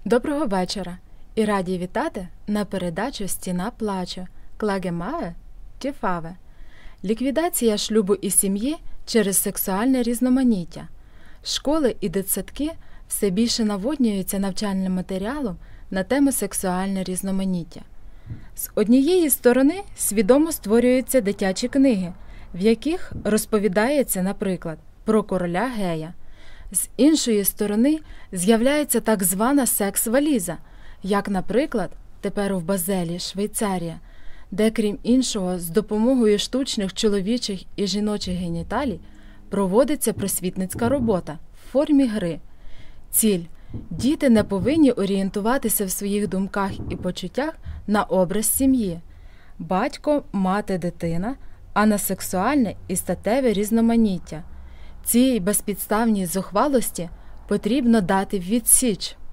Доброго вечора і раді вітати на передачу «Стіна плачу» Клагемаве Тіфаве. Ліквідація шлюбу і сім'ї через сексуальне різноманіття. Школи і дитсадки все більше наводнюються навчальним матеріалом на тему сексуальне різноманіття. З однієї сторони свідомо створюються дитячі книги, в яких розповідається, наприклад, про короля гея. З іншої сторони з'являється так звана секс-валіза, як, наприклад, тепер у Базелі, Швейцарія, де, крім іншого, з допомогою штучних чоловічих і жіночих геніталій проводиться просвітницька робота в формі гри. Ціль – діти не повинні орієнтуватися в своїх думках і почуттях на образ сім'ї – батько, мати, дитина, а на сексуальне і статеве різноманіття. Цій безпідставній зухвалості потрібно дати відсіч.